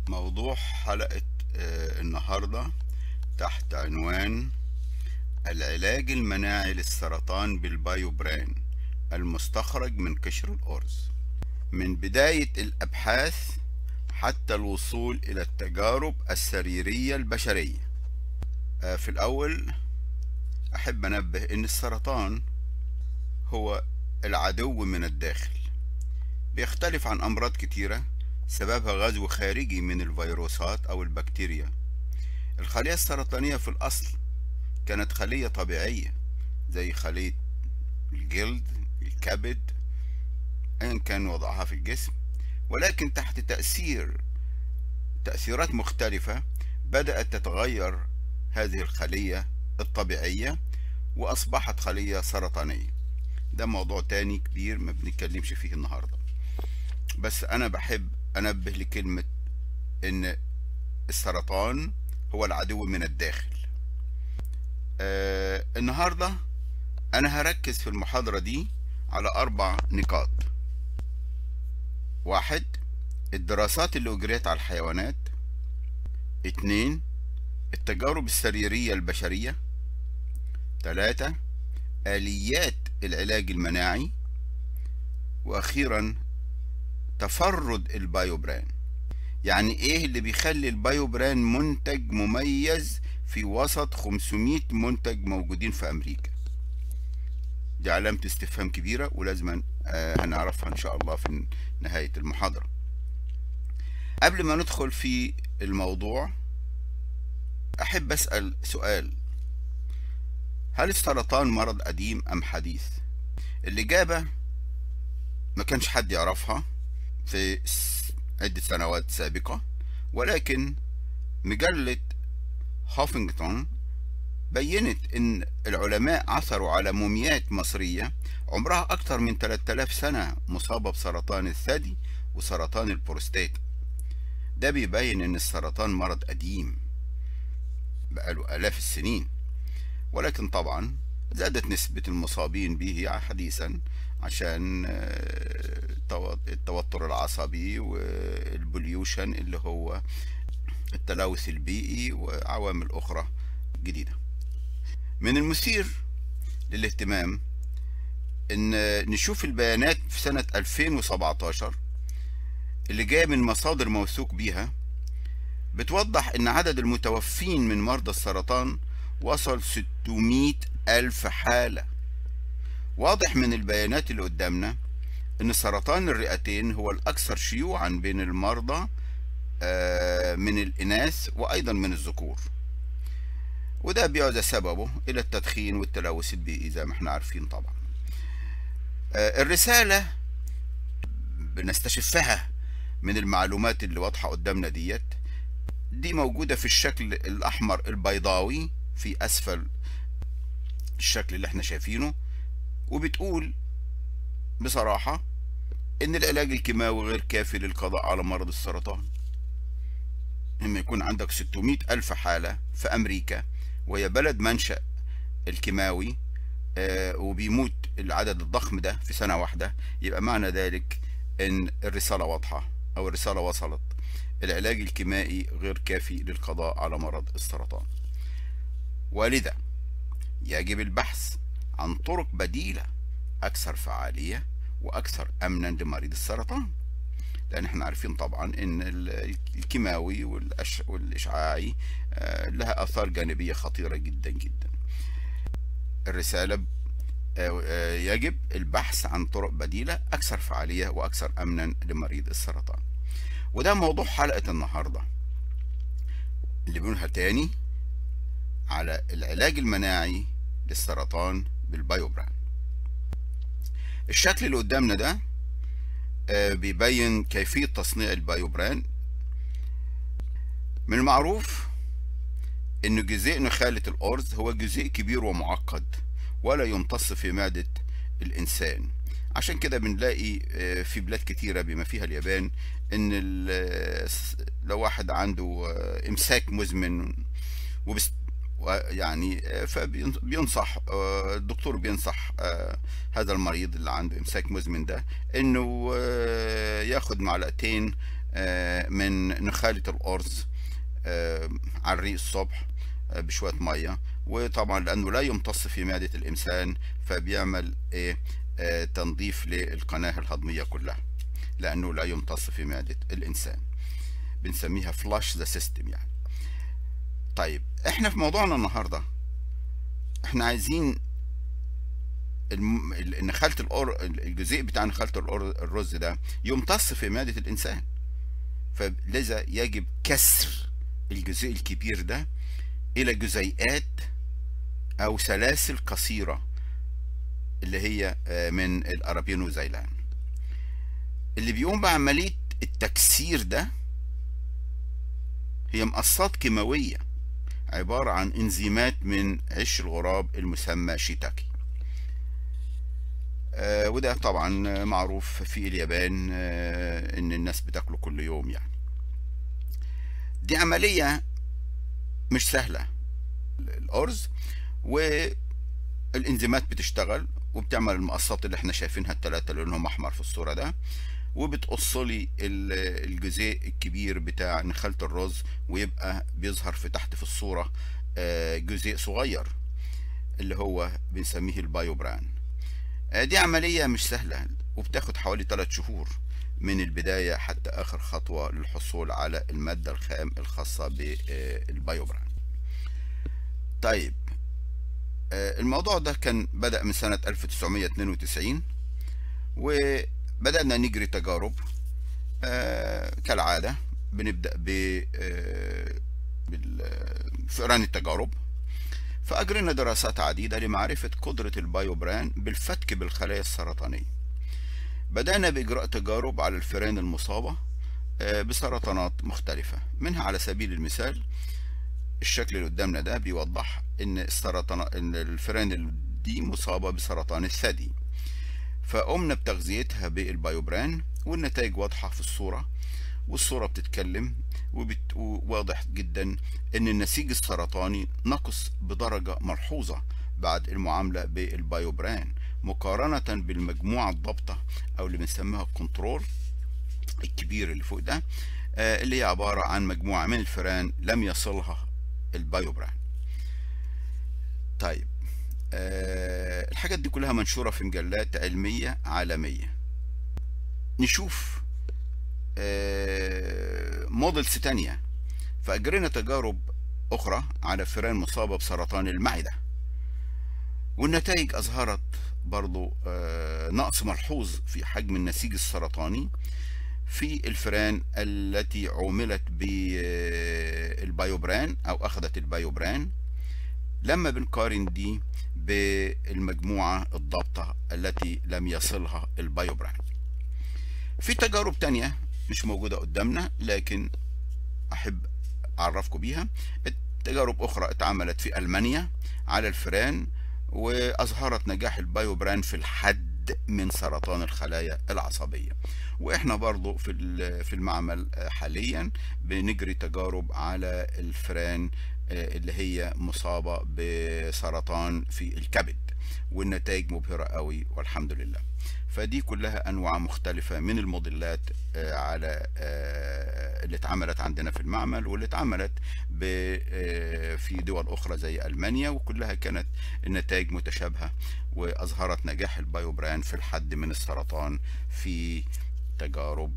موضوع حلقة النهاردة تحت عنوان العلاج المناعي للسرطان بالبايوبران المستخرج من قشر الأرز، من بداية الأبحاث حتى الوصول إلى التجارب السريرية البشرية. في الأول أحب أنبه أن السرطان هو العدو من الداخل، بيختلف عن أمراض كتيرة سببها غزو خارجي من الفيروسات أو البكتيريا. الخلية السرطانية في الأصل كانت خلية طبيعية زي خلية الجلد، الكبد، أيا كان وضعها في الجسم، ولكن تحت تأثيرات مختلفة بدأت تتغير هذه الخلية الطبيعية وأصبحت خلية سرطانية. ده موضوع تاني كبير ما بنتكلمش فيه النهاردة، بس أنا بحب أنبه لكلمة إن السرطان هو العدو من الداخل. النهاردة أنا هركز في المحاضرة دي على 4 نقاط. 1. الدراسات اللي أجريت على الحيوانات. 2. التجارب السريرية البشرية. 3. آليات العلاج المناعي. وأخيرا تفرد البايوبران. يعني ايه اللي بيخلي البايوبران منتج مميز في وسط 500 منتج موجودين في امريكا؟ دي علامة استفهام كبيرة ولازم هنعرفها ان شاء الله في نهاية المحاضرة. قبل ما ندخل في الموضوع احب اسأل سؤال: هل السرطان مرض قديم ام حديث؟ الإجابة ما كانش حد يعرفها في عدة سنوات سابقة، ولكن مجلة هافنجتون بينت ان العلماء عثروا على موميات مصرية عمرها اكثر من 3000 سنة مصابة بسرطان الثدي وسرطان البروستات. ده بيبين ان السرطان مرض قديم بقاله آلاف السنين، ولكن طبعا زادت نسبة المصابين به حديثا عشان التوتر العصبي والبوليوشن اللي هو التلوث البيئي وعوامل أخرى جديدة. من المثير للاهتمام إن نشوف البيانات في سنة 2017 اللي جاية من مصادر موثوق بيها، بتوضح إن عدد المتوفين من مرضى السرطان وصل 600,000 حالة. واضح من البيانات اللي قدامنا ان سرطان الرئتين هو الاكثر شيوعا بين المرضى من الاناث وايضا من الذكور، وده بيعزى سببه الى التدخين والتلوث البيئي زي ما احنا عارفين. طبعا الرسالة بنستشفها من المعلومات اللي واضحة قدامنا دي موجودة في الشكل الاحمر البيضاوي في اسفل الشكل اللي احنا شايفينه، وبتقول بصراحة إن العلاج الكيماوي غير كافي للقضاء على مرض السرطان. لما يكون عندك 600,000 حالة في أمريكا وهي بلد منشأ الكيماوي وبيموت العدد الضخم ده في سنة واحدة، يبقى معنى ذلك إن الرسالة واضحة أو الرسالة وصلت: العلاج الكيمائي غير كافي للقضاء على مرض السرطان. ولذا يجب البحث عن طرق بديلة أكثر فعالية وأكثر أمنا لمريض السرطان، لأن احنا عارفين طبعا إن الكيماوي والإشعاعي لها آثار جانبية خطيرة جدا جدا. الرسالة يجب البحث عن طرق بديلة أكثر فعالية وأكثر أمنا لمريض السرطان. وده موضوع حلقة النهاردة اللي بنقولها تاني على العلاج المناعي للسرطان بالبايوبران. الشكل اللي قدامنا ده بيبين كيفية تصنيع البايوبران. من المعروف ان جزيء نخالة الأرز هو جزيء كبير ومعقد ولا يمتص في معدة الإنسان. عشان كده بنلاقي في بلاد كتيرة بما فيها اليابان ان لو واحد عنده امساك مزمن يعني فبينصح الدكتور بينصح هذا المريض اللي عنده امساك مزمن ده انه ياخد معلقتين من نخالة الأرز على الريق الصبح بشوية مية. وطبعا لأنه لا يمتص في معدة الإنسان فبيعمل تنظيف للقناة الهضمية كلها، لأنه لا يمتص في معدة الإنسان، بنسميها فلاش ذا سيستم يعني. طيب احنا في موضوعنا النهاردة احنا عايزين نخالة الجزيء بتاع نخالة الرز ده يمتص في معدة الإنسان، فلذا يجب كسر الجزيء الكبير ده إلى جزيئات أو سلاسل قصيرة اللي هي من الارابينوزيلان. اللي بيقوم بعملية التكسير ده هي مقصات كيماوية عبارة عن انزيمات من عش الغراب المسمى شيتاكي. وده طبعا معروف في اليابان ان الناس بتاكله كل يوم يعني. دي عملية مش سهلة الأرز، والانزيمات بتشتغل وبتعمل المقصات اللي احنا شايفينها الثلاثة اللي لونهم احمر في الصورة ده، وبتقص لي الجزيء الكبير بتاع نخالة الرز، ويبقى بيظهر في تحت في الصورة جزيء صغير اللي هو بنسميه البايوبران. دي عملية مش سهلة وبتاخد حوالي 3 شهور من البداية حتى آخر خطوة للحصول على المادة الخام الخاصة بالبايوبران. طيب الموضوع ده كان بدأ من سنة 1992، وبدأنا نجري تجارب كالعادة. بنبدأ بفئران التجارب، فأجرينا دراسات عديدة لمعرفة قدرة البايوبران بالفتك بالخلايا السرطانية. بدأنا بإجراء تجارب على الفئران المصابة بسرطانات مختلفة، منها على سبيل المثال الشكل اللي قدامنا ده بيوضح ان الفئران دي مصابة بسرطان الثدي، فقمنا بتغذيتها بالبايوبران والنتائج واضحة في الصورة، والصورة بتتكلم وواضح جدا ان النسيج السرطاني نقص بدرجة ملحوظة بعد المعاملة بالبايوبران مقارنة بالمجموعة الضابطة او اللي بنسميها الكنترول الكبير اللي فوق ده، اللي هي عبارة عن مجموعة من الفئران لم يصلها البايوبران. طيب الحاجات دي كلها منشورة في مجلات علمية عالمية. نشوف موديلز تانية، فأجرينا تجارب أخرى على فئران مصابة بسرطان المعدة، والنتائج أظهرت برضو نقص ملحوظ في حجم النسيج السرطاني في الفئران التي عُملت بالبايوبران أو أخذت البايوبران، لما بنقارن دي بالمجموعة الضابطة التي لم يصلها البايوبران. في تجارب تانية مش موجودة قدامنا لكن أحب أعرفكم بيها. تجارب أخرى اتعملت في ألمانيا على الفئران وأظهرت نجاح البايوبران في الحد من سرطان الخلايا العصبية. واحنا برضو في المعمل حاليا بنجري تجارب على الفئران اللي هي مصابة بسرطان في الكبد، والنتائج مبهرة قوي والحمد لله. فدي كلها انواع مختلفة من الموديلات على اللي اتعملت عندنا في المعمل واللي اتعملت في دول اخرى زي المانيا، وكلها كانت النتائج متشابهة واظهرت نجاح البايوبران في الحد من السرطان في تجارب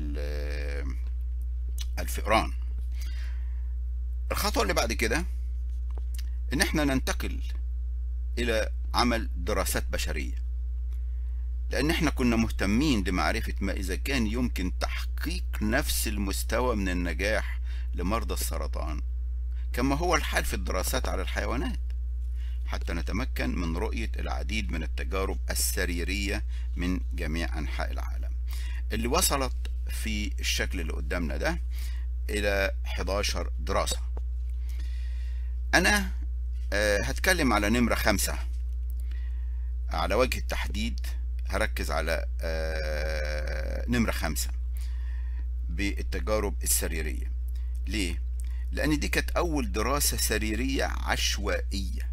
الفئران. الخطوة اللي بعد كده ان احنا ننتقل الى عمل دراسات بشرية، لان احنا كنا مهتمين لمعرفة ما اذا كان يمكن تحقيق نفس المستوى من النجاح لمرضى السرطان كما هو الحال في الدراسات على الحيوانات، حتى نتمكن من رؤية العديد من التجارب السريرية من جميع انحاء العالم اللي وصلت في الشكل اللي قدامنا ده الى 11 دراسة. انا هتكلم على نمرة 5 على وجه التحديد. هركز على نمرة 5 بالتجارب السريرية. ليه؟ لان دي كانت اول دراسة سريرية عشوائية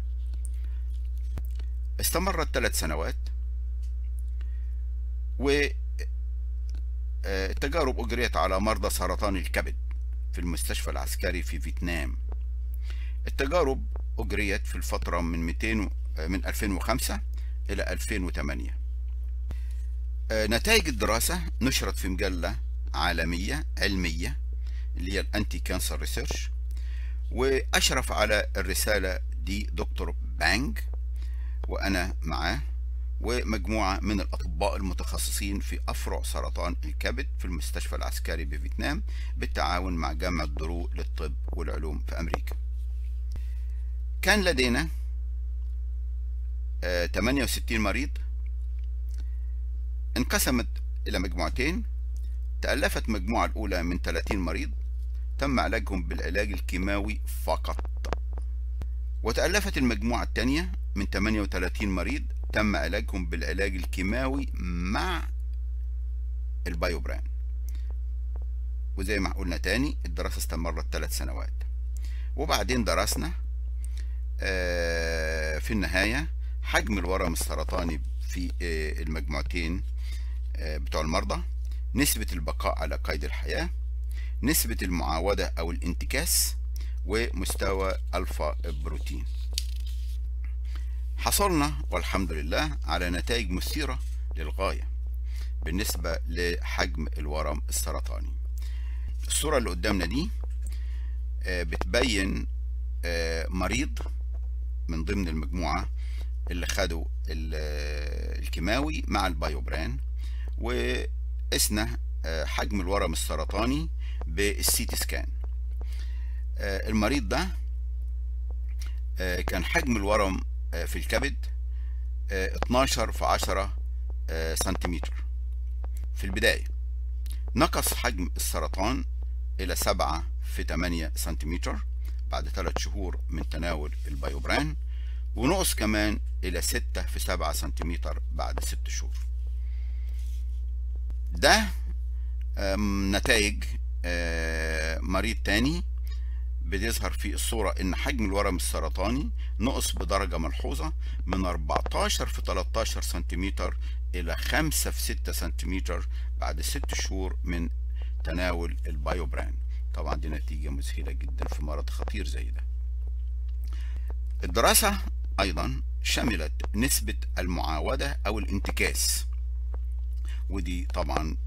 استمرت 3 سنوات، و التجارب أجريت على مرضى سرطان الكبد في المستشفى العسكري في فيتنام. التجارب أجريت في الفترة من 2005 إلى 2008. نتائج الدراسة نشرت في مجلة عالمية علمية اللي هي الأنتي كانسر ريسيرش، وأشرف على الرسالة دي دكتور بانج وأنا معاه ومجموعة من الأطباء المتخصصين في أفرع سرطان الكبد في المستشفى العسكري بفيتنام بالتعاون مع جامعة درو للطب والعلوم في أمريكا. كان لدينا 68 مريض، انقسمت إلى مجموعتين. تألفت مجموعة الأولى من 30 مريض تم علاجهم بالعلاج الكيماوي فقط، وتألفت المجموعة الثانية من 38 مريض تم علاجهم بالعلاج الكيماوي مع البايوبران. وزي ما قلنا تاني الدراسة استمرت 3 سنوات، وبعدين درسنا في النهاية حجم الورم السرطاني في المجموعتين بتوع المرضى، نسبة البقاء على قيد الحياة، نسبة المعاودة أو الانتكاس، ومستوى ألفا بروتين. حصلنا والحمد لله على نتائج مثيرة للغاية بالنسبة لحجم الورم السرطاني. الصورة اللي قدامنا دي بتبين مريض من ضمن المجموعة اللي خدوا الكيماوي مع البايوبران، وقسنا حجم الورم السرطاني بالسيتي سكان. المريض ده كان حجم الورم في الكبد 12 في 10 سنتيمتر في البداية، نقص حجم السرطان إلى 7 في 8 سنتيمتر بعد 3 شهور من تناول البايوبران، ونقص كمان إلى 6 في 7 سنتيمتر بعد 6 شهور. ده نتائج مريض تاني بيظهر في الصورة إن حجم الورم السرطاني نقص بدرجة ملحوظة من 14 في 13 سنتيمتر إلى 5 في 6 سنتيمتر بعد 6 شهور من تناول البايوبران. طبعا دي نتيجة مذهلة جدا في مرض خطير زي ده. الدراسة أيضا شملت نسبة المعاودة أو الانتكاس، ودي طبعا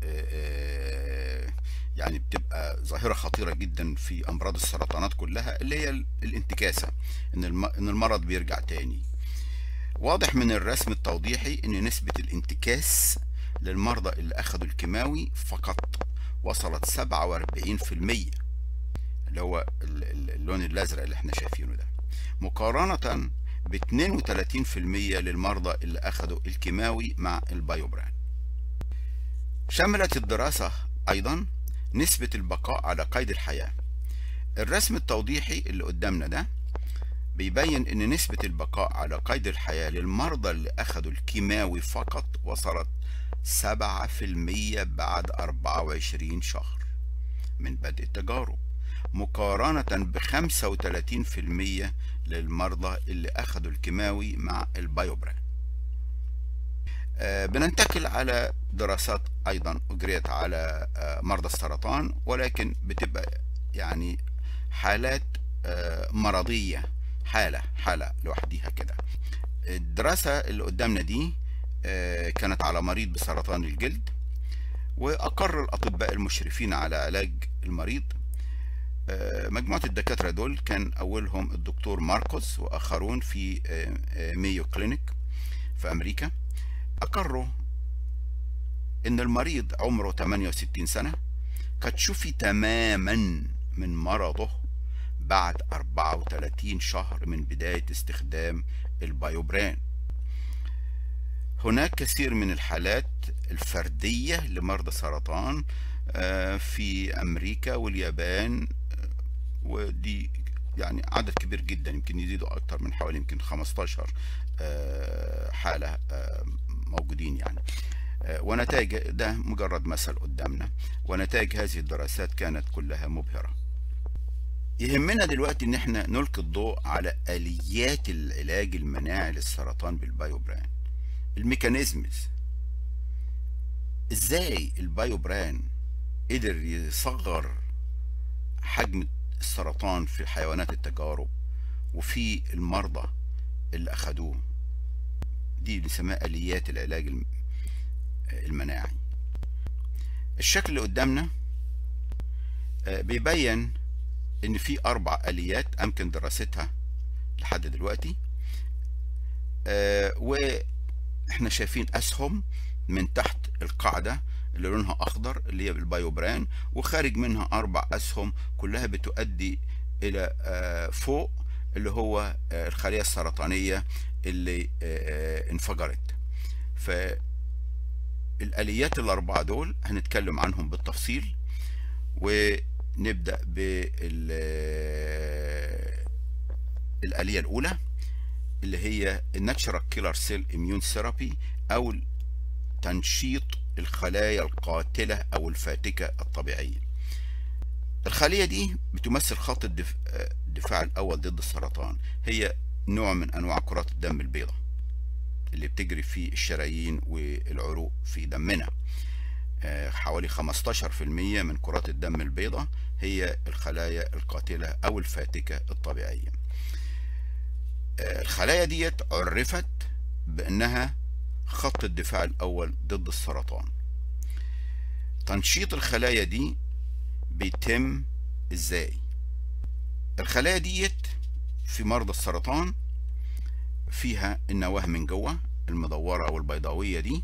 يعني بتبقى ظاهرة خطيرة جدا في أمراض السرطانات كلها، اللي هي الانتكاسة، إن المرض بيرجع تاني. واضح من الرسم التوضيحي إن نسبة الانتكاس للمرضى اللي أخذوا الكيماوي فقط وصلت 47%، اللي هو اللون الأزرق اللي احنا شايفينه ده، مقارنة ب 32% للمرضى اللي أخذوا الكيماوي مع البايوبران. شملت الدراسة أيضا نسبة البقاء على قيد الحياة. الرسم التوضيحي اللي قدامنا ده بيبين ان نسبة البقاء على قيد الحياة للمرضى اللي اخذوا الكيماوي فقط وصلت 7% بعد 24 شهر من بدء التجارب، مقارنة ب 35% للمرضى اللي اخذوا الكيماوي مع البايوبران. بننتقل على دراسات أيضا أجريت على مرضى السرطان، ولكن بتبقى يعني حالات مرضية، حالة لوحديها كده. الدراسة اللي قدامنا دي كانت على مريض بسرطان الجلد، وأقر الأطباء المشرفين على علاج المريض. مجموعة الدكاترة دول كان أولهم الدكتور ماركوس وآخرون في مايو كلينيك في أمريكا. أقروا إن المريض عمره 68 سنة قد شفي تماما من مرضه بعد 34 شهر من بداية استخدام البايوبران. هناك كثير من الحالات الفردية لمرضى سرطان في أمريكا واليابان، ودي يعني عدد كبير جدا، يمكن يزيدوا أكتر من حوالي يمكن 15 حالة موجودين يعني. ونتائج ده مجرد مثل قدامنا، ونتائج هذه الدراسات كانت كلها مبهرة. يهمنا دلوقتي ان احنا نلقي الضوء على آليات العلاج المناعي للسرطان بالبايوبران، الميكانيزمز، ازاي البايوبران قدر يصغر حجم السرطان في حيوانات التجارب وفي المرضى اللي أخدوه. دي بنسميها آليات العلاج المناعي. الشكل اللي قدامنا بيبين إن في 4 آليات أمكن دراستها لحد دلوقتي، وإحنا شايفين أسهم من تحت القاعدة اللي لونها أخضر اللي هي بالبايوبران، وخارج منها 4 أسهم كلها بتؤدي إلى فوق اللي هو الخلية السرطانية اللي انفجرت. فالآليات ال4 دول هنتكلم عنهم بالتفصيل، ونبدأ بالآلية الأولى اللي هي الناتشرال كيلر سيل اميون ثيرابي، أو تنشيط الخلايا القاتلة أو الفاتكة الطبيعية. الخلية دي بتمثل خط الدفاع الأول ضد السرطان، هي نوع من أنواع كرات الدم البيضاء اللي بتجري في الشرايين والعروق في دمنا. حوالي 15% من كرات الدم البيضاء هي الخلايا القاتلة أو الفاتكة الطبيعية. الخلايا ديت عرفت بأنها خط الدفاع الأول ضد السرطان. تنشيط الخلايا دي بيتم ازاي؟ الخلايا ديت في مرضى السرطان فيها النواة من جوه المدورة او البيضاوية دي،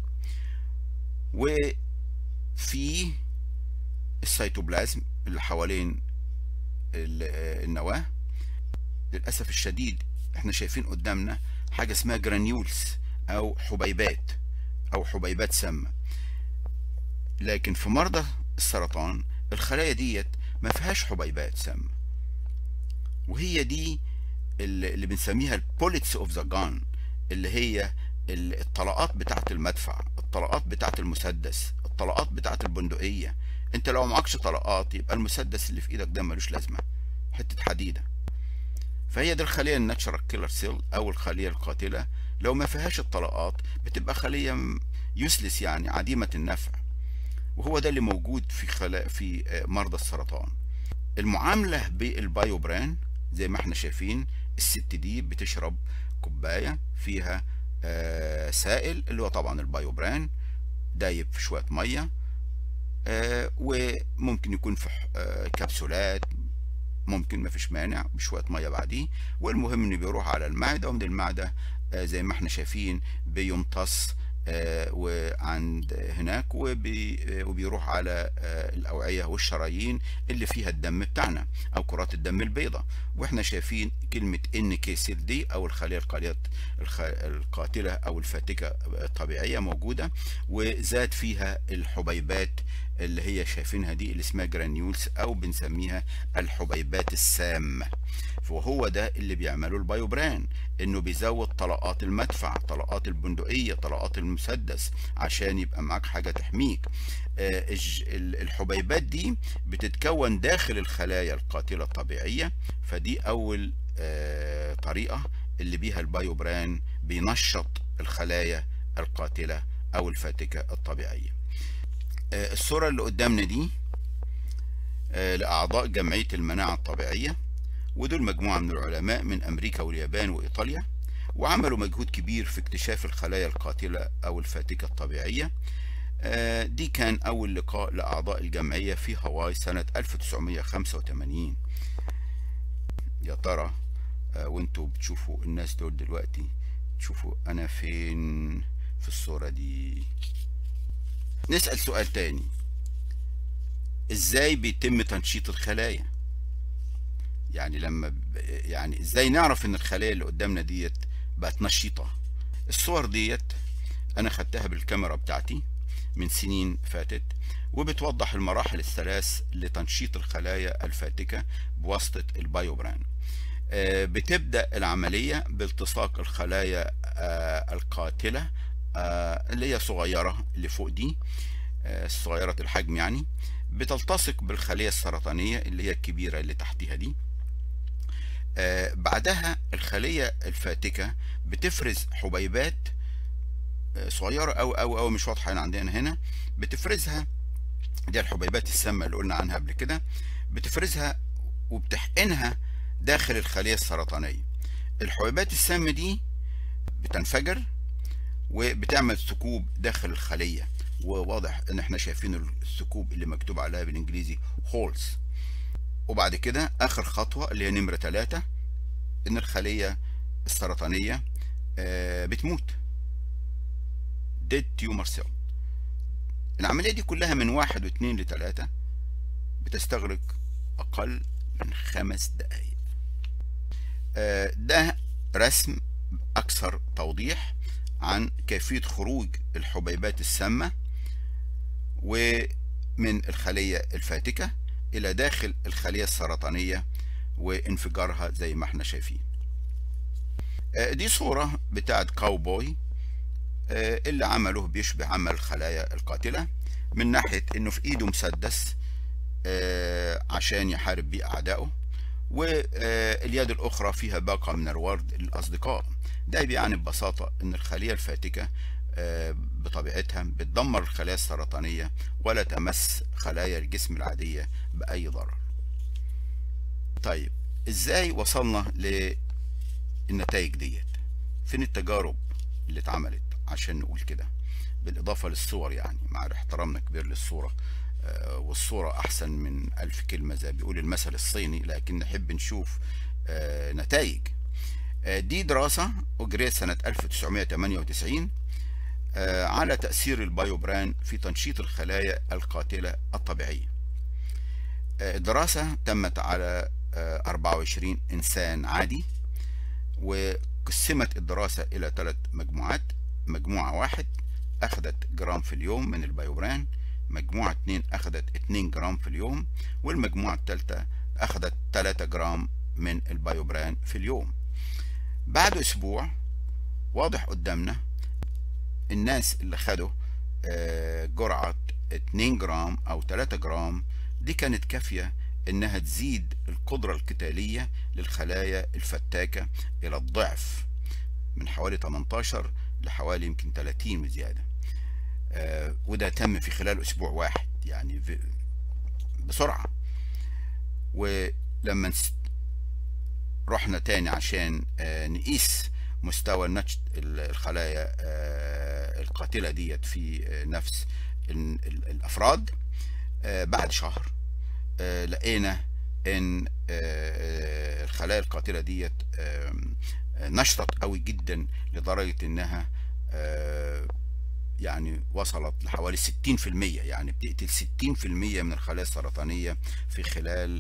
وفي السيتوبلازم اللي حوالين النواة. للأسف الشديد احنا شايفين قدامنا حاجة اسمها جرانيولز او حبيبات سامة، لكن في مرضى السرطان الخلايا ديت ما فيهاش حبيبات سامة، وهي دي اللي بنسميها البوليتس اوف ذا جان، اللي هي الطلقات بتاعت المدفع، الطلقات بتاعت المسدس، الطلقات بتاعت البندقية. انت لو معكش طلقات يبقى المسدس اللي في ايدك ده ملوش لازمة، حتة حديدة. فهي دي الخلية الناتشرال كيلر سيل او الخلية القاتلة. لو ما فيهاش الطلقات بتبقى خلية يوسلس، يعني عديمة النفع، وهو ده اللي موجود في مرضى السرطان. المعاملة بالبايوبران زي ما احنا شايفين، الست دي بتشرب كوباية فيها سائل اللي هو طبعا البايوبران دايب في شوية مية، وممكن يكون في كبسولات، ممكن ما فيش مانع بشوية مية بعديه، والمهم انه بيروح على المعدة، ومن المعدة زي ما احنا شايفين بيمتص وعند هناك وبيروح على الأوعية والشرايين اللي فيها الدم بتاعنا أو كرات الدم البيضاء. واحنا شايفين كلمة NK سيل دي أو الخلية القاتلة أو الفاتكة الطبيعية موجودة، وزاد فيها الحبيبات اللي هي شايفينها دي اللي اسمها جرانيولز أو بنسميها الحبيبات السامة. وهو ده اللي بيعمله البايوبران، انه بيزود طلقات المدفع، طلقات البندقية، طلقات المسدس، عشان يبقى معاك حاجة تحميك. الحبيبات دي بتتكون داخل الخلايا القاتلة الطبيعية، فدي اول طريقة اللي بيها البايوبران بينشط الخلايا القاتلة او الفاتكة الطبيعية. الصورة اللي قدامنا دي لأعضاء جمعية المناعة الطبيعية، ودول مجموعة من العلماء من أمريكا واليابان وإيطاليا، وعملوا مجهود كبير في اكتشاف الخلايا القاتلة أو الفاتكة الطبيعية. دي كان أول لقاء لأعضاء الجمعية في هاواي سنة 1985. يا ترى وانتوا بتشوفوا الناس دول دلوقتي تشوفوا أنا فين في الصورة دي؟ نسأل سؤال تاني، إزاي بيتم تنشيط الخلايا؟ يعني ازاي نعرف ان الخلايا اللي قدامنا ديت بقت نشيطة؟ الصور ديت انا خدتها بالكاميرا بتاعتي من سنين فاتت، وبتوضح المراحل الثلاث لتنشيط الخلايا الفاتكة بواسطة البايوبران. بتبدأ العملية بالتصاق الخلايا القاتلة اللي هي صغيرة، اللي فوق دي صغيرة الحجم، يعني بتلتصق بالخلية السرطانية اللي هي الكبيرة اللي تحتها دي. بعدها الخلية الفاتكة بتفرز حبيبات صغيرة أو مش واضحة عندنا هنا، بتفرزها دي الحبيبات السامة اللي قلنا عنها قبل كده، بتفرزها وبتحقنها داخل الخلية السرطانية. الحبيبات السامة دي بتنفجر وبتعمل ثقوب داخل الخلية، وواضح ان احنا شايفين الثقوب اللي مكتوب عليها بالانجليزي holes. وبعد كده اخر خطوة اللي هي نمرة 3، ان الخلية السرطانية بتموت، dead tumor cell. العملية دي كلها من 1 و2 ل3 بتستغرق اقل من 5 دقائق. ده رسم اكثر توضيح عن كيفية خروج الحبيبات السامة ومن الخلية الفاتكة إلى داخل الخلية السرطانية وانفجارها زي ما احنا شايفين. دي صورة بتاعت كاوبوي اللي عمله بيشبه عمل الخلايا القاتلة، من ناحية انه في ايده مسدس عشان يحارب بيه اعدائه، واليد الاخرى فيها باقة من الورد للاصدقاء. ده بيعني ببساطة ان الخلية الفاتكة بطبيعتها بتدمر الخلايا السرطانية ولا تمس خلايا الجسم العادية بأي ضرر. طيب ازاي وصلنا للنتائج ديت؟ فين التجارب اللي اتعملت عشان نقول كده؟ بالإضافة للصور، يعني مع احترامنا كبير للصورة، والصورة أحسن من 1000 كلمة زي بيقول المثل الصيني، لكن نحب نشوف نتائج. دي دراسة أجريت سنة 1998 على تأثير البايوبران في تنشيط الخلايا القاتلة الطبيعية. الدراسة تمت على 24 إنسان عادي، وقسمت الدراسة إلى 3 مجموعات. مجموعة 1 أخذت جرام في اليوم من البايوبران، مجموعة 2 أخذت 2 جرام في اليوم، والمجموعة الثالثة أخذت 3 جرام من البايوبران في اليوم. بعد أسبوع واضح قدامنا الناس اللي خدوا جرعة 2 جرام أو 3 جرام دي كانت كافية إنها تزيد القدرة القتالية للخلايا الفتاكة إلى الضعف، من حوالي 18 لحوالي يمكن 30 وزيادة. وده تم في خلال أسبوع واحد، يعني بسرعة. ولما رحنا تاني عشان نقيس مستوى نشط الخلايا القاتلة ديت في نفس الأفراد بعد شهر، لقينا ان الخلايا القاتلة ديت نشطت قوي جدا لدرجة انها يعني وصلت لحوالي 60%، يعني بتقتل 60% من الخلايا السرطانية في خلال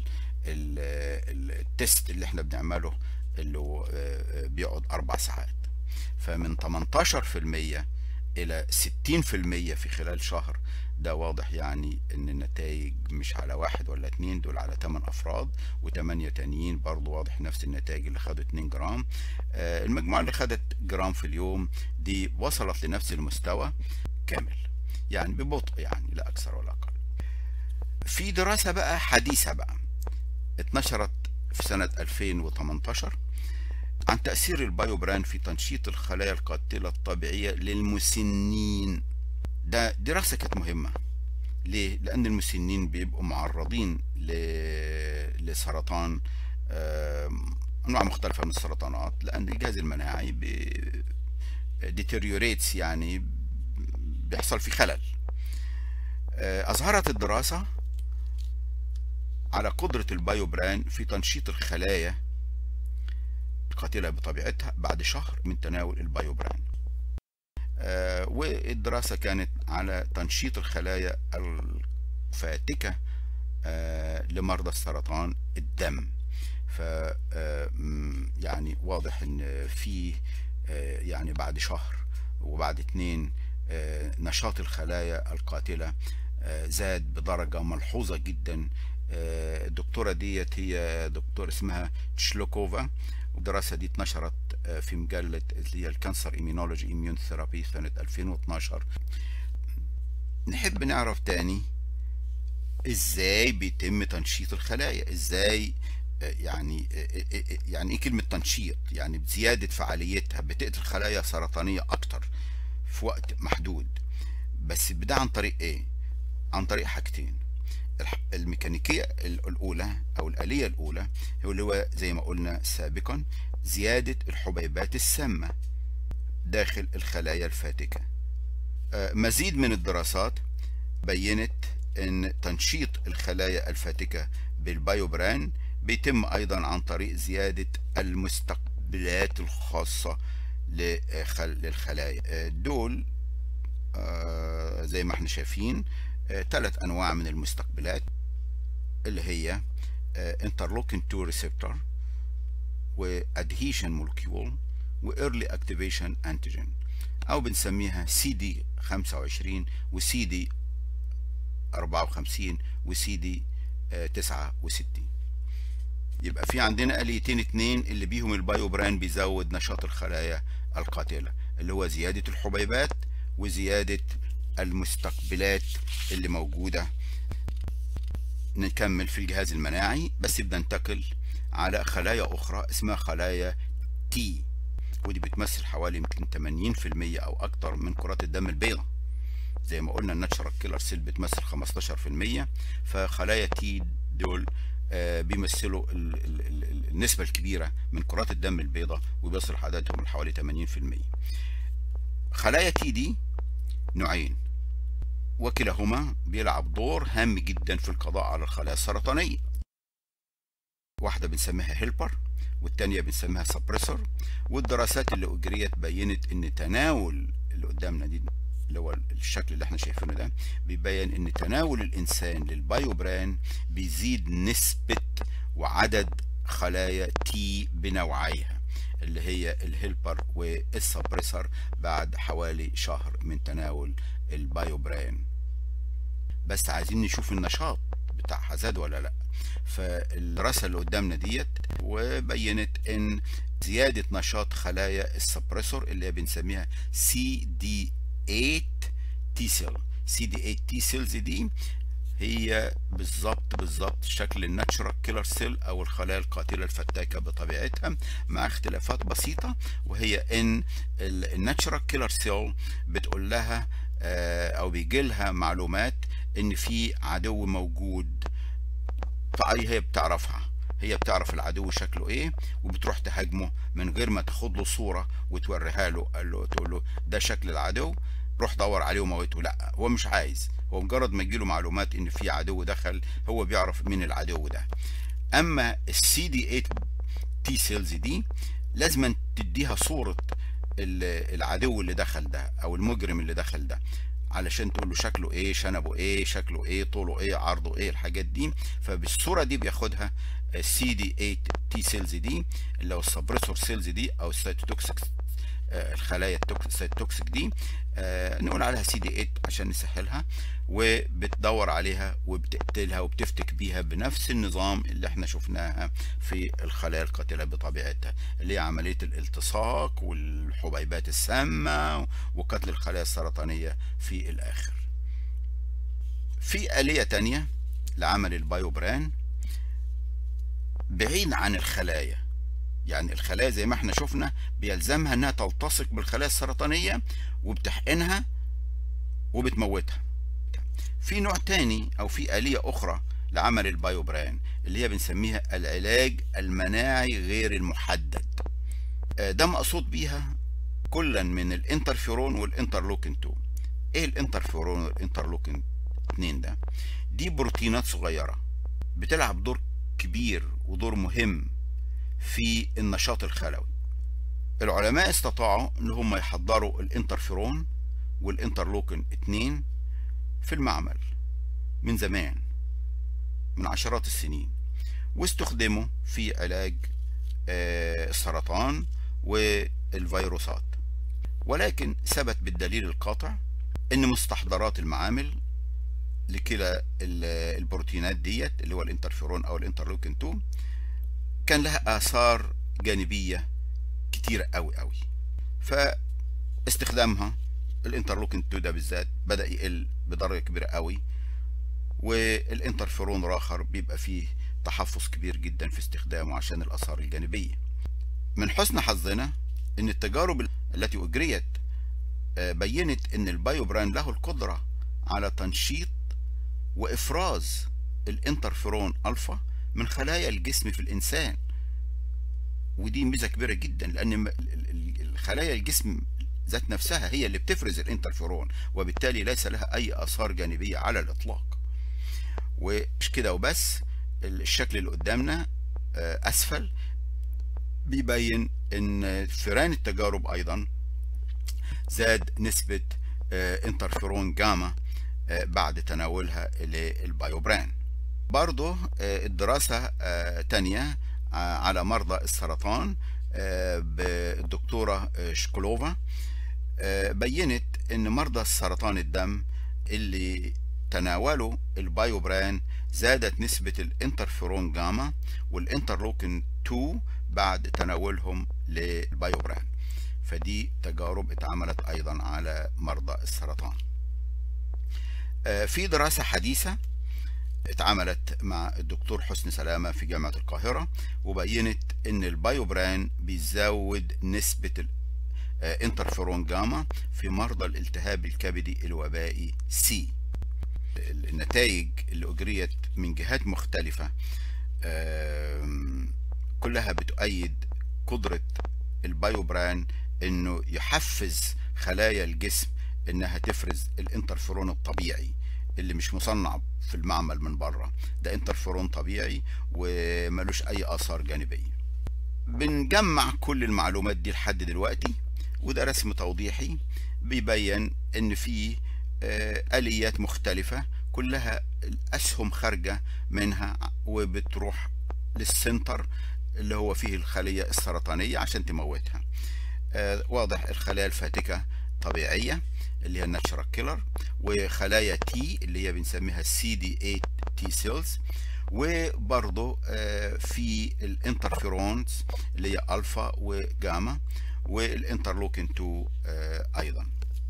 التست اللي احنا بنعمله، اللي هو بيقعد 4 ساعات. فمن 18% إلى 60% في خلال شهر. ده واضح يعني ان النتائج مش على 1 ولا 2، دول على 8 أفراد، و8 تانيين برضو واضح نفس النتائج اللي خدوا 2 جرام. المجموعة اللي خدت جرام في اليوم دي وصلت لنفس المستوى كامل، يعني ببطء، يعني لا أكثر ولا أقل. في دراسة بقى حديثة بقى اتنشرت في سنة 2018 عن تأثير البايوبران في تنشيط الخلايا القاتلة الطبيعية للمسنين. ده دراسة كانت مهمة. ليه؟ لأن المسنين بيبقوا معرضين لسرطان، أنواع مختلفة من السرطانات، لأن الجهاز المناعي ديتيريوريتس، يعني بيحصل في خلل. أظهرت الدراسة على قدرة البايوبران في تنشيط الخلايا القاتلة بطبيعتها بعد شهر من تناول البايوبران. والدراسة كانت على تنشيط الخلايا الفاتكة لمرضى السرطان الدم. ف يعني واضح ان في يعني بعد شهر وبعد 2 نشاط الخلايا القاتلة زاد بدرجة ملحوظة جدا. الدكتورة ديت هي دكتور اسمها تشلوكوفا، والدراسة دي اتنشرت في مجلة اللي هي الكانسر ايميونولوجي اميونوثيرابي سنة 2012. نحب نعرف تاني ازاي بيتم تنشيط الخلايا، ازاي يعني ايه كلمة تنشيط؟ يعني بزيادة فعاليتها بتقتل خلايا سرطانية اكتر في وقت محدود، بس ده عن طريق ايه؟ عن طريق حاجتين. الميكانيكية الأولى أو الآلية الأولى اللي هو زي ما قلنا سابقا زيادة الحبيبات السامة داخل الخلايا الفاتكة. مزيد من الدراسات بينت أن تنشيط الخلايا الفاتكة بالبايوبران بيتم أيضا عن طريق زيادة المستقبلات الخاصة للخلايا. دول زي ما احنا شايفين 3 أنواع من المستقبلات اللي هي interleukin 2 receptor و adhesion molecule و early activation antigen أو بنسميها CD25 و CD54 و CD69. يبقى في عندنا آليتين 2 اللي بيهم البايوبران بيزود نشاط الخلايا القاتلة، اللي هو زيادة الحبيبات وزيادة المستقبلات اللي موجودة. نكمل في الجهاز المناعي، بس بننتقل على خلايا أخرى اسمها خلايا تي، ودي بتمثل حوالي يمكن 80% أو أكتر من كرات الدم البيضاء. زي ما قلنا الناتشرال كيلر سيل بتمثل 15%، فخلايا تي دول بيمثلوا النسبة الكبيرة من كرات الدم البيضاء، وبيصل عددهم لحوالي 80%. خلايا تي دي نوعين، وكلاهما بيلعب دور هام جدا في القضاء على الخلايا السرطانية. واحدة بنسميها هيلبر والتانية بنسميها سبريسور. والدراسات اللي أجريت بينت إن تناول اللي قدامنا دي اللي هو الشكل اللي احنا شايفينه ده بيبين إن تناول الإنسان للبايوبران بيزيد نسبة وعدد خلايا تي بنوعيها اللي هي الهيلبر والسبريسور بعد حوالي شهر من تناول البايوبران. بس عايزين نشوف النشاط بتاعها زاد ولا لا. فالدراسة اللي قدامنا ديت وبينت ان زيادة نشاط خلايا السبريسور اللي بنسميها CD8 تي سيل. CD8 تي سيلز دي هي بالظبط شكل الناتشرال كيلر سيل او الخلايا القاتله الفتاكه بطبيعتها، مع اختلافات بسيطه، وهي ان الناتشرال كيلر سيل بتقول لها او بيجي لها معلومات ان في عدو موجود، فهي بتعرفها، هي بتعرف العدو شكله ايه وبتروح تهاجمه من غير ما تاخد له صوره وتوريها له، تقول له ده شكل العدو روح دور عليه وموته. لا، هو مش عايز، هو مجرد ما يجيله معلومات ان في عدو دخل هو بيعرف مين العدو ده. اما السي دي 8 تي سيلز دي لازم تديها صورة العدو اللي دخل ده او المجرم اللي دخل ده، علشان تقول له شكله ايه، شنبه ايه، شكله ايه، طوله ايه، عرضه ايه، الحاجات دي. فبالصورة دي بياخدها السي دي 8 تي سيلز دي اللي هو السبريسور سيلز دي او السيتوتوكسيك، الخلايا التوكسيك دي نقول عليها سي دي 8 عشان نسهلها، وبتدور عليها وبتقتلها وبتفتك بيها بنفس النظام اللي احنا شفناها في الخلايا القاتلة بطبيعتها، اللي هي عملية الالتصاق والحبيبات السامة وقتل الخلايا السرطانية في الآخر. في آلية تانية لعمل البايوبران بعيد عن الخلايا، يعني الخلايا زي ما احنا شفنا بيلزمها انها تلتصق بالخلايا السرطانية وبتحقنها وبتموتها. في نوع تاني او في آلية اخرى لعمل البايوبران اللي هي بنسميها العلاج المناعي غير المحدد. ده مقصود بيها كلا من الانترفيرون والانترلوكين 2. ايه الانترفيرون والانترلوكين 2 ده؟ دي بروتينات صغيرة بتلعب دور كبير ودور مهم في النشاط الخلوي. العلماء استطاعوا ان هم يحضروا الانترفيرون والانترلوكين 2 في المعمل من زمان، من عشرات السنين، واستخدموا في علاج السرطان والفيروسات. ولكن ثبت بالدليل القاطع ان مستحضرات المعامل لكلا البروتينات ديت اللي هو الانترفيرون او الانترلوكين 2 كان لها آثار جانبية كتيرة قوي. فاستخدامها الانترلوكين 2 ده بالذات بدأ يقل بدرجة كبيرة قوي، والانترفيرون الآخر بيبقى فيه تحفظ كبير جدا في استخدامه عشان الآثار الجانبية. من حسن حظنا ان التجارب التي أجريت بينت ان البايوبران له القدرة على تنشيط وإفراز الانترفيرون ألفا من خلايا الجسم في الإنسان. ودي ميزة كبيرة جدا، لأن الخلايا الجسم ذات نفسها هي اللي بتفرز الانترفيرون، وبالتالي ليس لها أي آثار جانبية على الإطلاق. ومش كده وبس، الشكل اللي قدامنا أسفل بيبين إن فئران التجارب أيضا زاد نسبة انترفيرون جاما بعد تناولها للبايوبران. برضه الدراسة تانية على مرضى السرطان بالدكتورة شكلوفا بينت ان مرضى السرطان الدم اللي تناولوا البايوبران زادت نسبة الانترفيرون جاما والانترلوكين 2 بعد تناولهم للبايوبران. فدي تجارب اتعملت ايضا على مرضى السرطان. في دراسة حديثة اتعملت مع الدكتور حسن سلامة في جامعة القاهرة، وبينت ان البايوبران بيزود نسبة الانترفيرون جاما في مرضى الالتهاب الكبدي الوبائي سي. النتائج اللي اجريت من جهات مختلفة كلها بتؤيد قدرة البايوبران انه يحفز خلايا الجسم انها تفرز الانترفيرون الطبيعي اللي مش مصنع في المعمل من بره. ده انترفيرون طبيعي وملوش اي اثار جانبية. بنجمع كل المعلومات دي لحد دلوقتي، وده رسم توضيحي بيبين ان في آليات مختلفة كلها الاسهم خارجة منها وبتروح للسنتر اللي هو فيه الخلية السرطانية عشان تموتها. واضح الخلايا الفاتكة طبيعية اللي هي الناتشرال كيلر، وخلايا تي اللي هي بنسميها CD8 تي سيلز، وبرضه في الانترفيرونز اللي هي الفا وجاما والانترلوكين 2 ايضا.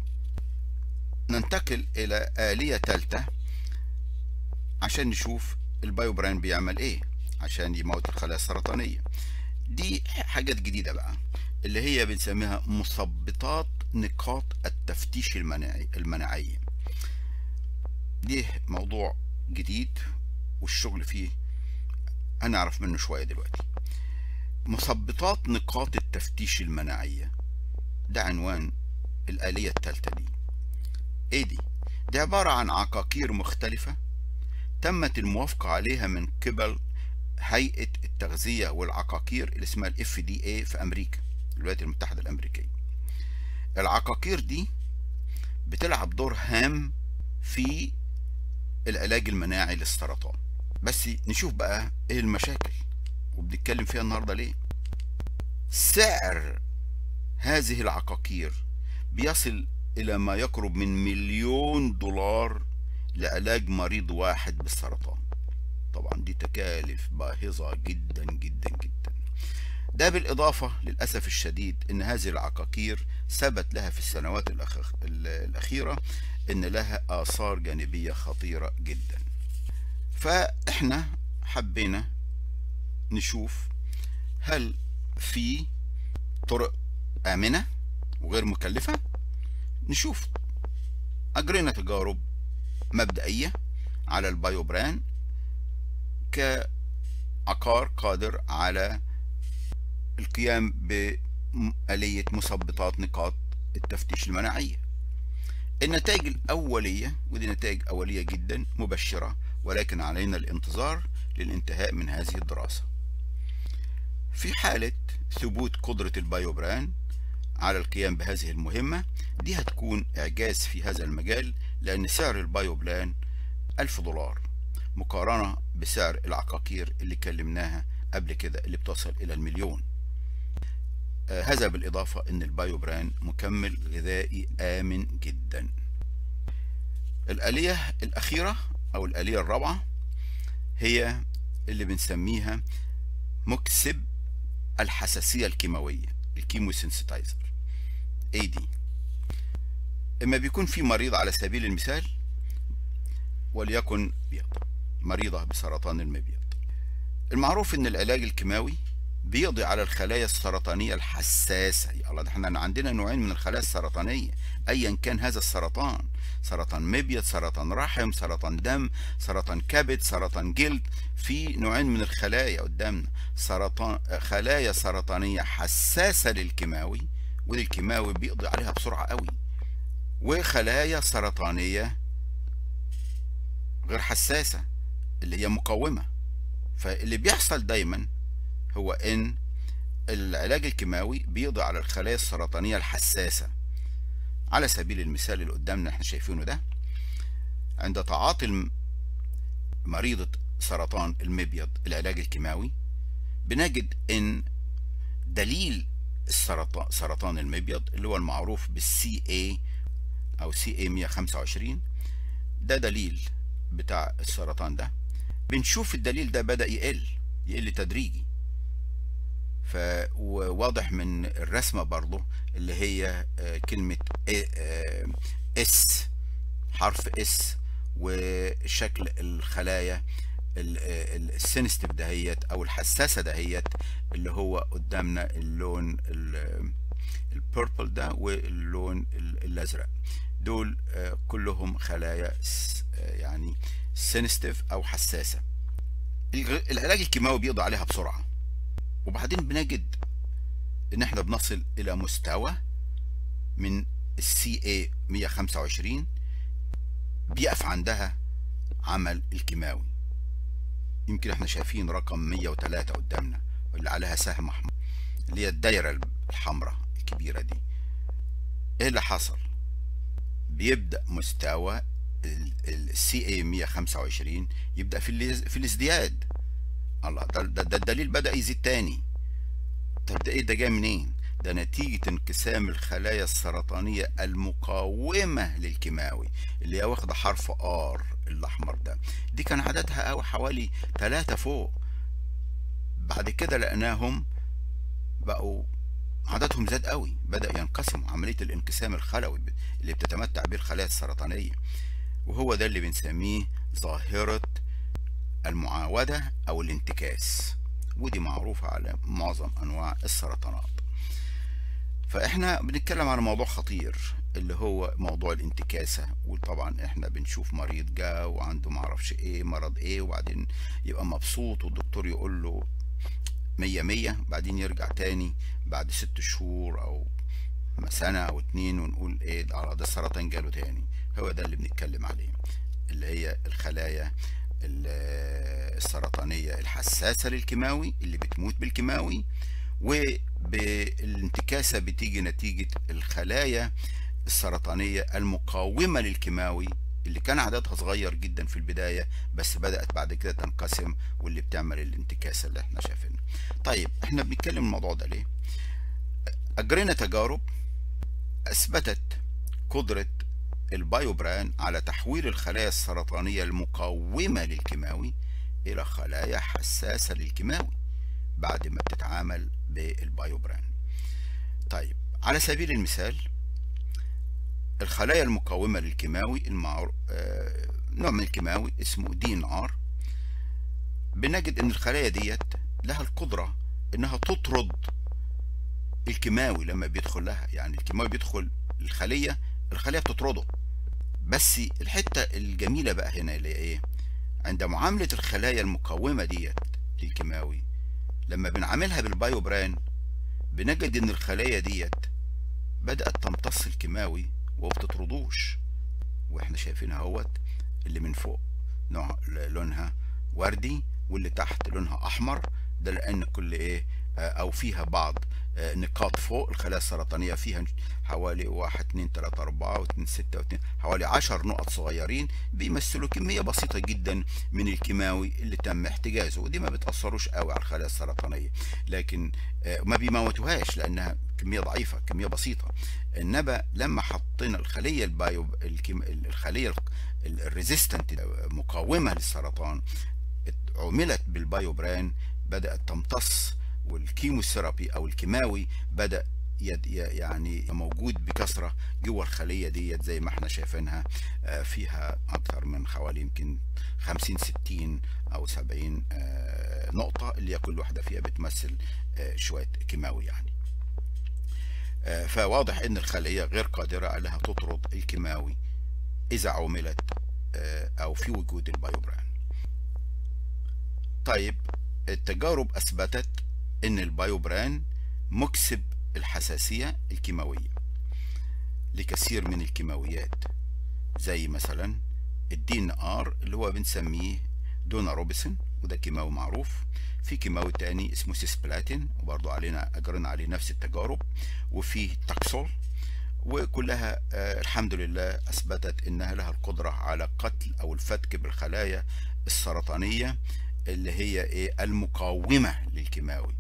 ننتقل الى آلية ثالثة عشان نشوف البايوبران بيعمل ايه عشان يموت الخلايا السرطانية. دي حاجات جديدة بقى اللي هي بنسميها مثبطات نقاط التفتيش المناعية. دي موضوع جديد والشغل فيه هنعرف منه شوية دلوقتي. مثبطات نقاط التفتيش المناعية ده عنوان الآلية الثالثة دي. ايه دي؟ دي عبارة عن عقاقير مختلفة تمت الموافقة عليها من قبل هيئة التغذية والعقاقير اللي اسمها F.D في أمريكا، الولايات المتحدة الأمريكية. العقاقير دي بتلعب دور هام في العلاج المناعي للسرطان. بس نشوف بقى ايه المشاكل وبنتكلم فيها النهاردة ليه. سعر هذه العقاقير بيصل إلى ما يقرب من $1,000,000 لعلاج مريض واحد بالسرطان. طبعا دي تكاليف باهظة جدا جدا جدا. ده بالإضافة للأسف الشديد إن هذه العقاقير ثبت لها في السنوات الأخيرة إن لها آثار جانبية خطيرة جدا. فإحنا حبينا نشوف هل في طرق آمنة وغير مكلفة. نشوف أجرينا تجارب مبدئية على البايوبران كعقار قادر على القيام بآلية مثبطات نقاط التفتيش المناعية. النتائج الأولية، ودي نتائج أولية جدا مبشرة، ولكن علينا الانتظار للانتهاء من هذه الدراسة. في حالة ثبوت قدرة البايوبران على القيام بهذه المهمة دي هتكون إعجاز في هذا المجال، لأن سعر البايوبران $1,000 مقارنة بسعر العقاقير اللي كلمناها قبل كده اللي بتصل إلى $1,000,000. هذا بالإضافة أن البايوبران مكمل غذائي آمن جدا. الآلية الأخيرة أو الآلية الرابعة هي اللي بنسميها مكسب الحساسية الكيماوية، الكيموسينسيتايزر. ايه دي؟ اما بيكون في مريض على سبيل المثال وليكن مريضة بسرطان المبيض، المعروف ان العلاج الكيماوي بيقضي على الخلايا السرطانية الحساسة. يا الله، ده احنا عندنا نوعين من الخلايا السرطانية ايا كان هذا السرطان: سرطان مبيض، سرطان رحم، سرطان دم، سرطان كبد، سرطان جلد. في نوعين من الخلايا قدامنا: خلايا سرطانية حساسة للكيماوي، ودي الكيماوي بيقضي عليها بسرعة قوي، وخلايا سرطانية غير حساسة اللي هي مقاومة. فاللي بيحصل دايما هو ان العلاج الكيماوي بيقضي على الخلايا السرطانية الحساسة. على سبيل المثال اللي قدامنا احنا شايفينه ده، عند تعاطي مريضة سرطان المبيض العلاج الكيماوي، بنجد ان دليل سرطان المبيض اللي هو المعروف بالسي اي او سي اي 125، ده دليل بتاع السرطان ده. بنشوف الدليل ده بدأ يقل تدريجي. فواضح من الرسمة برضو اللي هي كلمة اس، حرف اس، وشكل الخلايا السنستيف دهيت او الحساسة دهيت اللي هو قدامنا اللون البيربل ده واللون الازرق، دول كلهم خلايا يعني سنستيف او حساسة. العلاج الكيماوي بيقضي عليها بسرعة، وبعدين بنجد ان احنا بنصل الى مستوى من السي اي 125 بيقف عندها عمل الكيماوي. يمكن احنا شايفين رقم 103 قدامنا اللي عليها سهم احمر، اللي هي الدايرة الحمراء الكبيرة دي. ايه اللي حصل؟ بيبدأ مستوى السي اي 125 يبدأ في الازدياد. الله، ده الدليل بدأ يزيد تاني. طب ده ايه؟ ده جاي منين؟ ده نتيجة انقسام الخلايا السرطانية المقاومة للكيماوي اللي هي واخدة حرف ار الاحمر ده. دي كان عددها حوالي 3 فوق، بعد كده لقناهم بقوا عددهم زاد قوي، بدأ ينقسموا. عملية الانقسام الخلوي اللي بتتمتع به الخلايا السرطانية، وهو ده اللي بنسميه ظاهرة المعاودة أو الانتكاس، ودي معروفة على معظم أنواع السرطانات. فإحنا بنتكلم على موضوع خطير اللي هو موضوع الانتكاسة. وطبعا إحنا بنشوف مريض جا وعنده معرفش إيه مرض إيه، وبعدين يبقى مبسوط والدكتور يقول له 100 بعدين يرجع تاني بعد 6 شهور أو سنة أو 2 ونقول إيه ده السرطان جاله تاني. هو ده اللي بنتكلم عليه، اللي هي الخلايا السرطانية الحساسة للكيماوي اللي بتموت بالكيماوي، وبالانتكاسة بتيجي نتيجة الخلايا السرطانية المقاومة للكيماوي اللي كان عددها صغير جدا في البداية، بس بدأت بعد كده تنقسم، واللي بتعمل الانتكاسة اللي احنا شايفينها. طيب احنا بنتكلم الموضوع ده ليه؟ أجرينا تجارب أثبتت قدرة البايوبران على تحويل الخلايا السرطانية المقاومة للكيماوي إلى خلايا حساسة للكيماوي بعد ما بتتعامل بالبايوبران. طيب على سبيل المثال، الخلايا المقاومة للكيماوي نوع من الكيماوي اسمه DNR، بنجد ان الخلايا ديت لها القدرة انها تطرد الكيماوي لما بيدخل لها. يعني الكيماوي بيدخل الخلية بتطرده. بس الحتة الجميلة بقى هنا اللي ايه؟ عند معاملة الخلايا المقاومة ديت للكيماوي، لما بنعاملها بالبايوبران بنجد ان الخلايا ديت بدأت تمتص الكيماوي وبتطردوش. واحنا شايفينها اهوت، اللي من فوق نوع لونها وردي واللي تحت لونها احمر، ده لان كل ايه او فيها بعض نقاط فوق. الخلايا السرطانية فيها حوالي 1 2 3 4 و2 6 و2 حوالي 10 نقط صغيرين بيمثلوا كمية بسيطة جدا من الكيماوي اللي تم احتجازه، ودي ما بتأثروش قوي على الخلايا السرطانية، لكن ما بيموتوهاش لانها كمية ضعيفة، كمية بسيطة. انما لما حطينا الخلية الخلية الريزيستنت مقاومة للسرطان عملت بالبايوبران، بدأت تمتص، والكيموثيرابي او الكيماوي بدأ يعني موجود بكثرة جوه الخلية ديت زي ما احنا شايفينها. فيها أكثر من حوالي يمكن 50 60 أو 70 نقطة، اللي هي كل واحدة فيها بتمثل شوية كيماوي يعني. فواضح إن الخلية غير قادرة على أنها تطرد الكيماوي إذا عملت أو في وجود البايوبران. طيب التجارب أثبتت إن البايوبران مكسب الحساسية الكيماوية لكثير من الكيماويات، زي مثلا الدي ان ار اللي هو بنسميه دوناروبيسين، وده كيماوي معروف. في كيماوي تاني اسمه سيسبلاتين وبرضه أجرينا عليه نفس التجارب. وفي تاكسول، وكلها الحمد لله أثبتت إنها لها القدرة على قتل أو الفتك بالخلايا السرطانية اللي هي المقاومة للكيماوي.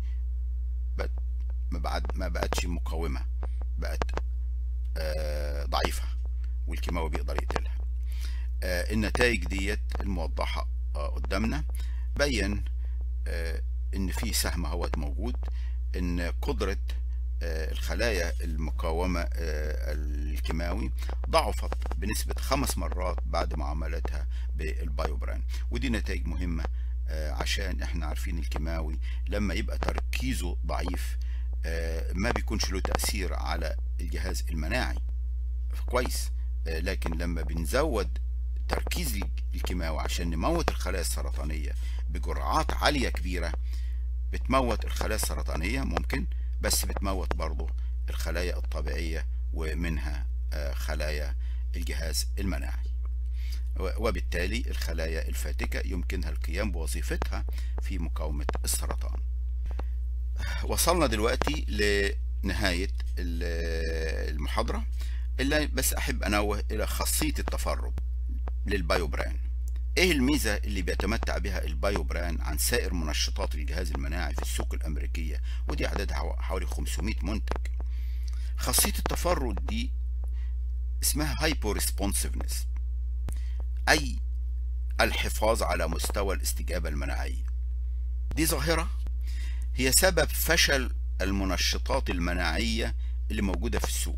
ما بقتش مقاومة، بقت ضعيفة والكيماوي بيقدر يقتلها. النتائج ديت الموضحة قدامنا بين ان في سهم اهوت موجود، ان قدرة الخلايا المقاومة الكيماوي ضعفت بنسبة 5 مرات بعد معاملتها بالبايوبران. ودي نتائج مهمة عشان احنا عارفين الكيماوي لما يبقى تركيزه ضعيف ما بيكونش له تأثير على الجهاز المناعي كويس، لكن لما بنزود تركيز الكيماوي عشان نموت الخلايا السرطانية بجرعات عالية كبيرة، بتموت الخلايا السرطانية ممكن، بس بتموت برضه الخلايا الطبيعية ومنها خلايا الجهاز المناعي، وبالتالي الخلايا الفاتكة يمكنها القيام بوظيفتها في مقاومة السرطان. وصلنا دلوقتي لنهاية المحاضرة، إلا بس أحب أنوه إلى خاصية التفرد للبايوبران. إيه الميزة اللي بيتمتع بها البايوبران عن سائر منشطات الجهاز المناعي في السوق الأمريكية، ودي عددها حوالي 500 منتج؟ خاصية التفرد دي اسمها hyporesponsiveness، أي الحفاظ على مستوى الاستجابة المناعية. دي ظاهرة هي سبب فشل المنشطات المناعية اللي موجودة في السوق.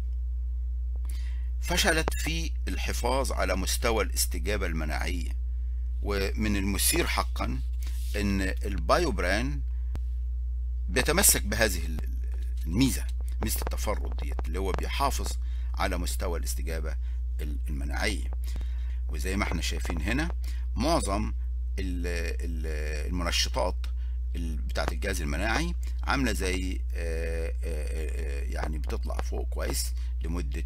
فشلت في الحفاظ على مستوى الاستجابة المناعية، ومن المثير حقا ان البايوبران بيتمسك بهذه الميزة، ميزة التفرد ديت اللي هو بيحافظ على مستوى الاستجابة المناعية. وزي ما احنا شايفين هنا معظم المنشطات بتاعت الجهاز المناعي عامله زي يعني بتطلع فوق كويس لمده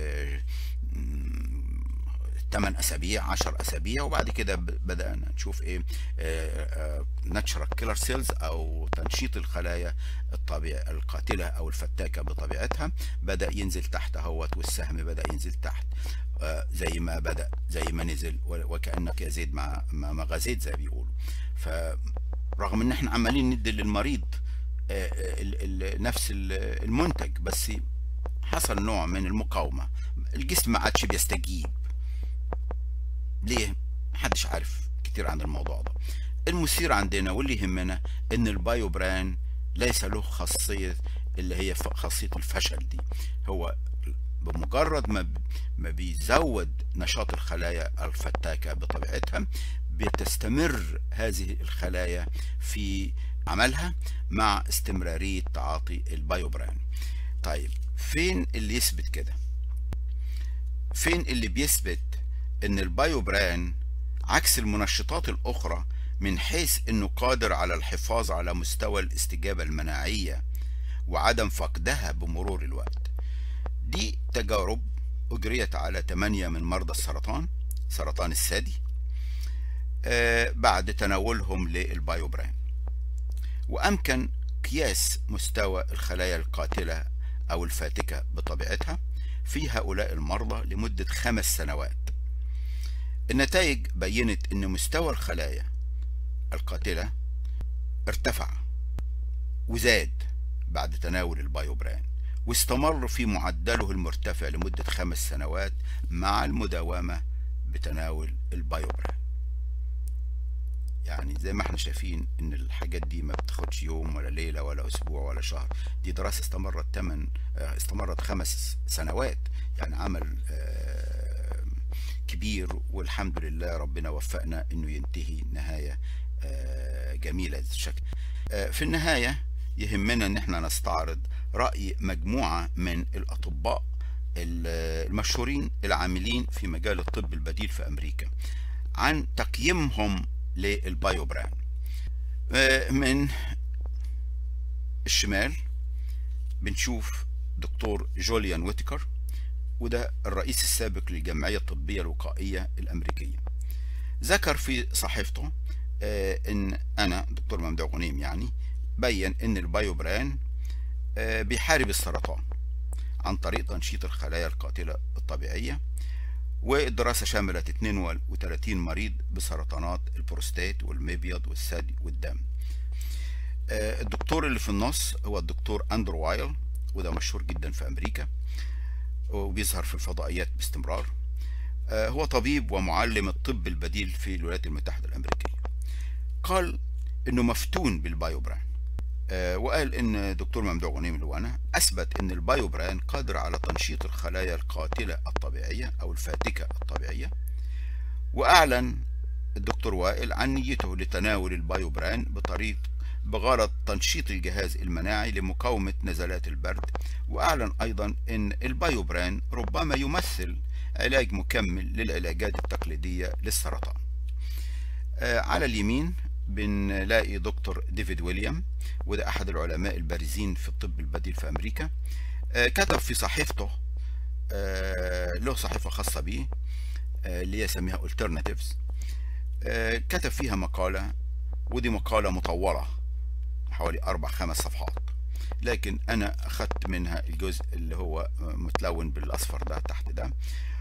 8 اسابيع 10 اسابيع، وبعد كده بدانا نشوف ايه ناتشرال كيلر سيلز او تنشيط الخلايا الطبيعيه القاتله او الفتاكه بطبيعتها بدا ينزل تحت اهوت، والسهم بدا ينزل تحت زي ما بدا زي ما نزل، وكانك يزيد مع غازات زي ما بيقولوا. فرغم ان احنا عمالين ندي للمريض نفس المنتج، بس حصل نوع من المقاومه، الجسم ما عادش بيستجيب. ليه؟ محدش عارف كتير عن الموضوع ده. المثير عندنا واللي يهمنا ان البايوبران ليس له خاصية اللي هي خاصية الفشل دي. هو بمجرد ما بيزود نشاط الخلايا الفتاكة بطبيعتها، بتستمر هذه الخلايا في عملها مع استمرارية تعاطي البايوبران. طيب فين اللي يثبت كده؟ فين اللي بيثبت ان البايوبران عكس المنشطات الاخرى من حيث انه قادر على الحفاظ على مستوى الاستجابة المناعية وعدم فقدها بمرور الوقت؟ دي تجارب اجريت على 8 من مرضى سرطان الثدي بعد تناولهم للبايوبران، وامكن قياس مستوى الخلايا القاتلة او الفاتكة بطبيعتها في هؤلاء المرضى لمدة 5 سنوات. النتائج بينت ان مستوى الخلايا القاتلة ارتفع وزاد بعد تناول البايوبران، واستمر في معدله المرتفع لمدة 5 سنوات مع المداومة بتناول البايوبران. يعني زي ما احنا شايفين ان الحاجات دي ما بتاخدش يوم ولا ليلة ولا اسبوع ولا شهر. دي دراسة استمرت 5 سنوات، يعني عمل كبير، والحمد لله ربنا وفقنا انه ينتهي نهاية جميلة الشكل. في النهاية يهمنا ان احنا نستعرض رأي مجموعة من الاطباء المشهورين العاملين في مجال الطب البديل في امريكا عن تقييمهم للبايوبران. من الشمال بنشوف دكتور جوليان ويتكر، وده الرئيس السابق للجمعية الطبية الوقائية الأمريكية. ذكر في صحيفته إن أنا دكتور ممدوح غنيم يعني بين إن البايوبران بيحارب السرطان عن طريق تنشيط الخلايا القاتلة الطبيعية، والدراسة شملت 32 مريض بسرطانات البروستات والمبيض والثدي والدم. الدكتور اللي في النص هو الدكتور أندرو وايل، وده مشهور جدا في أمريكا وبيظهر في الفضائيات باستمرار. هو طبيب ومعلم الطب البديل في الولايات المتحدة الأمريكية. قال إنه مفتون بالبايوبران، وقال إن دكتور ممدوح غنيم اللي هو أنا أثبت إن البايوبران قادر على تنشيط الخلايا القاتلة الطبيعية أو الفاتكة الطبيعية. وأعلن الدكتور وائل عن نيته لتناول البايوبران بغرض تنشيط الجهاز المناعي لمقاومة نزلات البرد. وأعلن أيضا أن البايوبران ربما يمثل علاج مكمل للعلاجات التقليدية للسرطان. على اليمين بنلاقي دكتور ديفيد ويليام، وده أحد العلماء البارزين في الطب البديل في أمريكا. كتب في صحيفته، له صحيفة خاصة به اللي يسميها alternatives، كتب فيها مقالة، ودي مقالة مطولة حوالي 4-5 صفحات، لكن أنا أخذت منها الجزء اللي هو متلون بالأصفر ده تحت ده،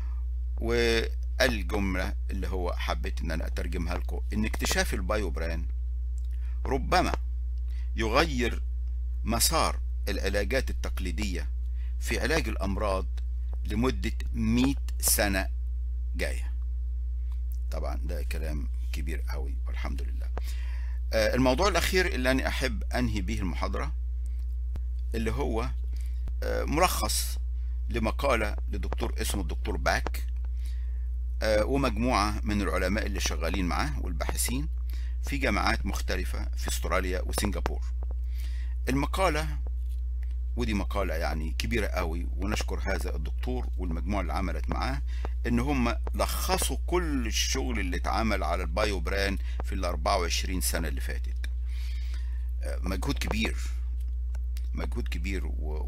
والجملة اللي هو حبيت إن أنا أترجمها لكم إن اكتشاف البايوبران ربما يغير مسار العلاجات التقليدية في علاج الأمراض لمدة 100 سنة جاية. طبعا ده كلام كبير قوي والحمد لله. الموضوع الأخير اللي أنا أحب أنهي به المحاضرة اللي هو ملخص لمقالة لدكتور اسمه الدكتور باك ومجموعة من العلماء اللي شغالين معاه والباحثين في جامعات مختلفة في استراليا وسنغافور. المقالة، ودي مقالة يعني كبيرة قوي، ونشكر هذا الدكتور والمجموعة اللي عملت معاه ان هم لخصوا كل الشغل اللي اتعمل على البايوبران في ال 24 سنة اللي فاتت. مجهود كبير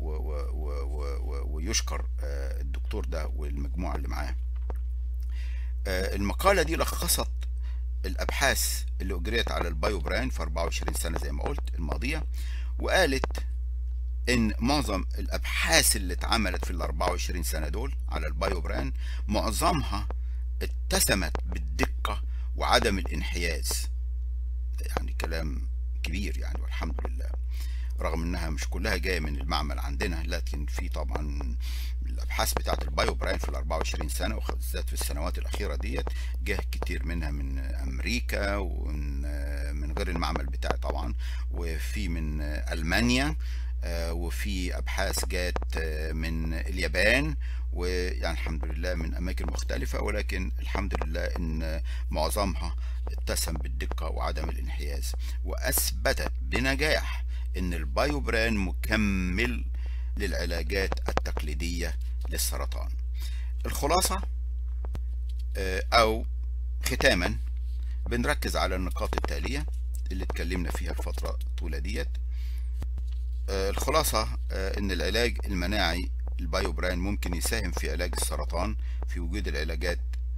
ويشكر الدكتور ده والمجموعة اللي معاه. المقالة دي لخصت الابحاث اللي اجريت على البايوبران في 24 سنة زي ما قلت الماضية، وقالت ان معظم الابحاث اللي اتعملت في ال 24 سنة دول على البايوبران معظمها اتسمت بالدقة وعدم الانحياز. يعني كلام كبير يعني والحمد لله، رغم انها مش كلها جاية من المعمل عندنا، لكن في طبعا الابحاث بتاعت البايوبران في ال 24 سنة وخاصة في السنوات الاخيرة ديت جه كتير منها من امريكا ومن غير المعمل بتاعي طبعا، وفي من المانيا، وفي ابحاث جات من اليابان، ويعني الحمد لله من اماكن مختلفة، ولكن الحمد لله ان معظمها اتسم بالدقة وعدم الانحياز، واثبتت بنجاح ان البايوبران مكمل للعلاجات التقليدية للسرطان. الخلاصة او ختاما بنركز على النقاط التالية اللي اتكلمنا فيها الفترة الطويلة ديت. الخلاصة ان العلاج المناعي البايوبران ممكن يساهم في علاج السرطان في وجود العلاجات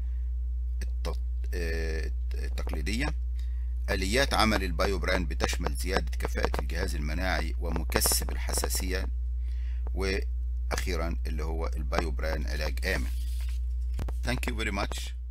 التقليدية. آليات عمل البايوبران بتشمل زيادة كفاءة الجهاز المناعي ومكسب الحساسية، وأخيرا اللي هو البايوبران علاج آمن. Thank you very much.